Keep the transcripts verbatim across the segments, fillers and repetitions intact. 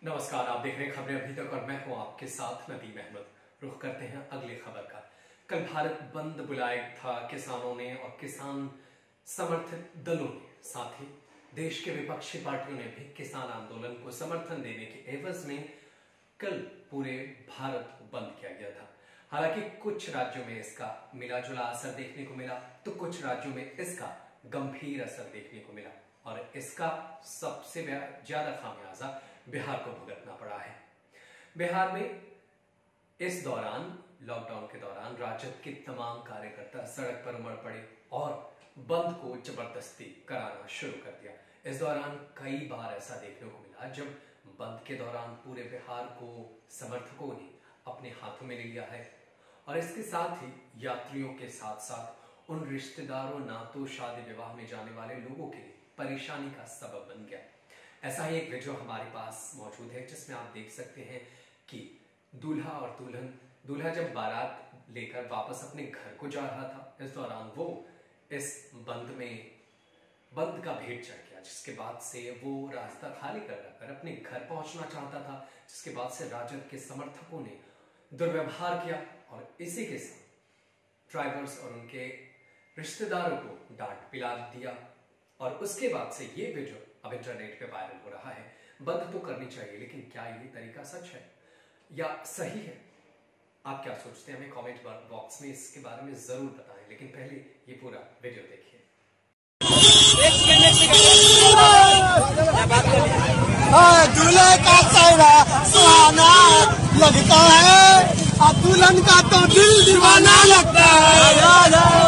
नमस्कार, आप देख रहे हैं खबरें अभी तक और मैं हूं आपके साथ नदीम अहमद। रुख करते हैं अगली खबर का। कल भारत बंद बुलाया था किसानों ने और किसान समर्थित दलों ने, साथ ही देश के विपक्षी पार्टियों ने भी किसान आंदोलन को समर्थन देने के एवज में कल पूरे भारत को बंद किया गया था। हालांकि कुछ राज्यों में इसका मिला जुला असर देखने को मिला तो कुछ राज्यों में इसका गंभीर असर देखने को मिला और इसका सबसे ज्यादा खामियाजा बिहार को भुगतना पड़ा है। बिहार में इस दौरान, लॉकडाउन के दौरान, राजद के तमाम कार्यकर्ता सड़क पर उमड़ पड़े और बंद को जबरदस्ती कराना शुरू कर दिया। इस दौरान कई बार ऐसा देखने को मिला जब बंद के दौरान पूरे बिहार को समर्थकों ने अपने हाथों में ले लिया है और इसके साथ ही यात्रियों के साथ साथ उन रिश्तेदारों, नातों, शादी विवाह में जाने वाले लोगों के लिए परेशानी का सबब बन गया। ऐसा ही एक वीडियो हमारे पास मौजूद है जिसमें आप देख सकते हैं कि दूल्हा और दुल्हन दूल्हा जब बारात लेकर वापस अपने घर को जा रहा था, इस दौरान वो इस बंद में बंद का भेंट चढ़ गया, जिसके बाद से वो रास्ता खाली कर कर अपने घर पहुंचना चाहता था, जिसके बाद से राजद के समर्थकों ने दुर्व्यवहार किया और इसी के साथ ड्राइवर्स और उनके रिश्तेदारों को डांट पिला दिया और उसके बाद से ये वीडियो अब इंटरनेट पे वायरल हो रहा है। बंद तो करनी चाहिए, लेकिन क्या ये तरीका सच है या सही है? आप क्या सोचते हैं? हमें कमेंट बॉक्स में इसके बारे में जरूर बताएं, लेकिन पहले ये पूरा वीडियो देखिए। दूल्हे का चेहरा सुहाना लगता है और दुल्हन का तो दिल दीवाना लगता है।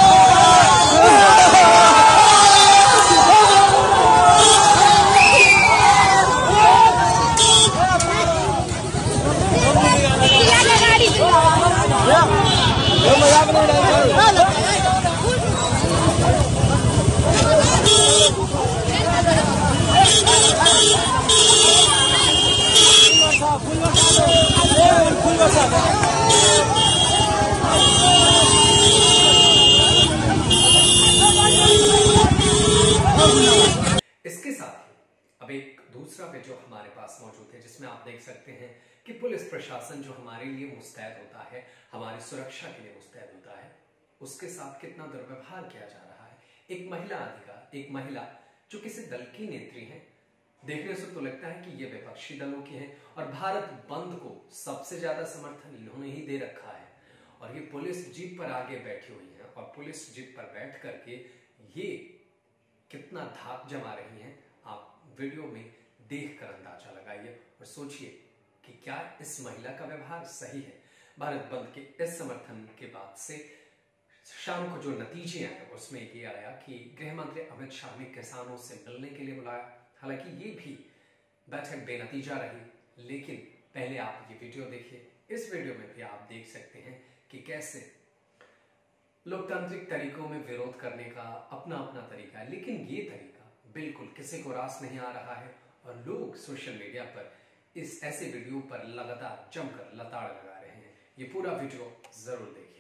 इसके साथ ही अब एक दूसरा वीडियो हमारे पास मौजूद है जिसमें आप देख सकते हैं कि पुलिस प्रशासन जो हमारे लिए मुस्तैद होता है, हमारी सुरक्षा के लिए मुस्तैद होता है, उसके साथ कितना दुर्व्यवहार किया जा रहा है। एक महिला अधिकार, एक महिला जो किसी दल की नेत्री है, देखने से तो लगता है कि ये विपक्षी दलों की है और भारत बंद को सबसे ज्यादा समर्थन इन्होंने ही दे रखा है और ये पुलिस जीप पर आगे बैठी हुई है और पुलिस जीप पर बैठ करके ये कितना धाक जमा रही हैं, आप वीडियो में देखकर अंदाजा लगाइए और सोचिए कि क्या इस महिला का व्यवहार सही है। भारत बंद के इस समर्थन के बाद से शाम को जो नतीजे आए उसमें ये आया कि गृह मंत्री अमित शाह ने किसानों से मिलने के लिए बुलाया। हालांकि ये भी बैठक बेनतीजा रही, लेकिन पहले आप ये वीडियो देखिए। इस वीडियो में भी आप देख सकते हैं कि कैसे लोकतांत्रिक तरीकों में विरोध करने का अपना अपना तरीका है, लेकिन ये तरीका बिल्कुल किसी को रास नहीं आ रहा है और लोग सोशल मीडिया पर इस ऐसे वीडियो पर लगातार जमकर लताड़ लगा रहे हैं। ये पूरा वीडियो जरूर देखिए।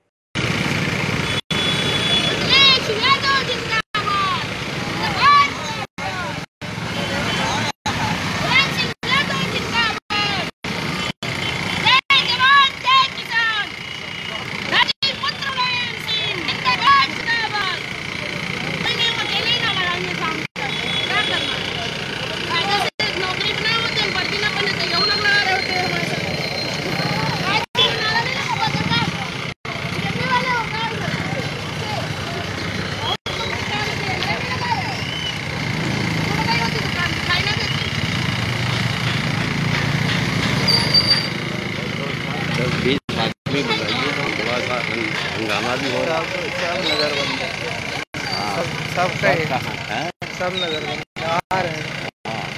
हंगामा भी हो रहा है। सब नगर बंद है, सब सब सब नगर बंद आ रहे हैं।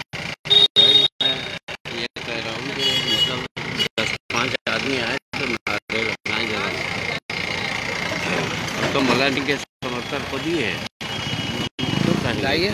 ये कह रहा हूँ कि मतलब दस पाँच आदमी आए तो नारे लगाए जरा, तो मलानी के समर्थक को दिए तो जाइए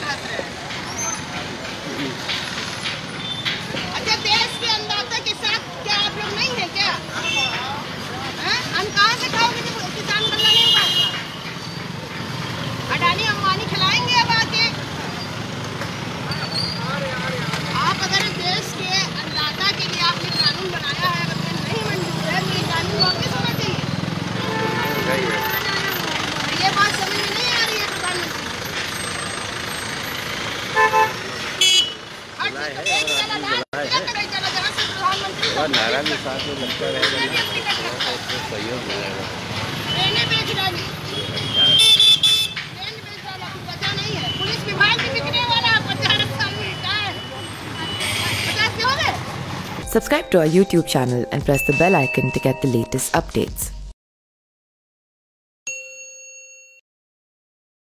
हंस रहे हैं। अच्छा, देश के अन्नदाता के साथ क्या आप लोग नहीं है क्या? हैं? हम कहाँ से खाओगे जब किसान गन्ना नहीं उगाता? अडानी अंबानी खिलाएंगे अब आके। आप अगर देश के अन्नदाता के लिए आपने कानून बनाया है, अगर नहीं मंजूर है तो ये कानून वापस होना चाहिए। ये बात समझ में नहीं आ रही है प्रधानमंत्री। हर चीज तो एक जगह डाल दिया करें, जगह जगह से प्रधानमंत्री और नारा के साथ में लगता रहेगा ना, तो सहयोग मिलेगा। ट्रेनें बेच डाली, ट्रेन बेच डाला, कुछ बचा नहीं है। पुलिस विभाग भी बिकने वाला, पचास साल में रिटायर, पचास के हो गए। Subscribe to our YouTube channel and press the bell icon to get the latest updates.